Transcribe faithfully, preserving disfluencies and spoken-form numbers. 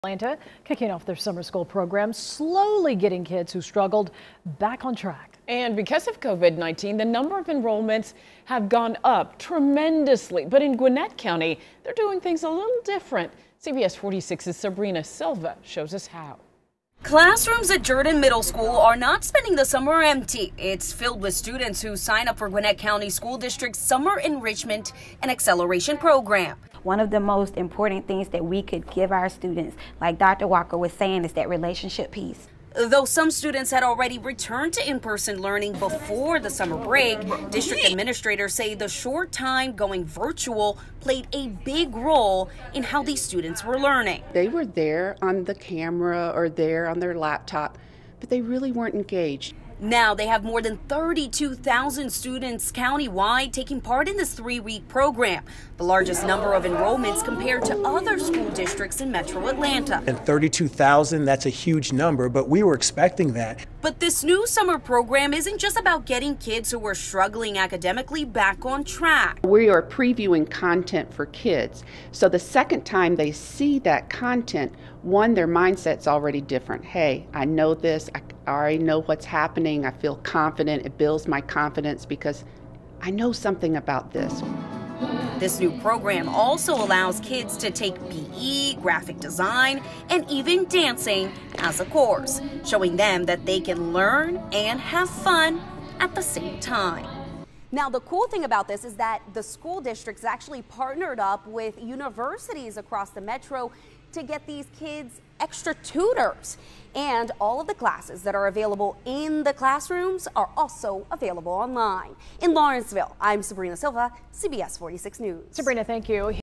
Atlanta kicking off their summer school program, slowly getting kids who struggled back on track. And because of COVID nineteen, the number of enrollments have gone up tremendously. But in Gwinnett County, they're doing things a little different. C B S forty-six's Sabrina Silva shows us how. Classrooms at Jordan Middle School are not spending the summer empty. It's filled with students who sign up for Gwinnett County School District's Summer Enrichment and Acceleration Program. One of the most important things that we could give our students, like Doctor Walker was saying, is that relationship piece. Though some students had already returned to in-person learning before the summer break, district administrators say the short time going virtual played a big role in how these students were learning. They were there on the camera or there on their laptop, but they really weren't engaged. Now they have more than thirty-two thousand students countywide taking part in this three-week program, the largest number of enrollments compared to other school districts in Metro Atlanta. And thirty-two thousand, that's a huge number, but we were expecting that. But this new summer program isn't just about getting kids who are struggling academically back on track. We are previewing content for kids, so the second time they see that content, one, their mindset's already different. Hey, I know this, I already know what's happening, I feel confident, it builds my confidence because I know something about this. This new program also allows kids to take P E, graphic design, and even dancing as a course, showing them that they can learn and have fun at the same time. Now, the cool thing about this is that the school districts actually partnered up with universities across the metro to get these kids extra tutors. And all of the classes that are available in the classrooms are also available online. In Lawrenceville, I'm Sabrina Silva, C B S forty-six News. Sabrina, thank you.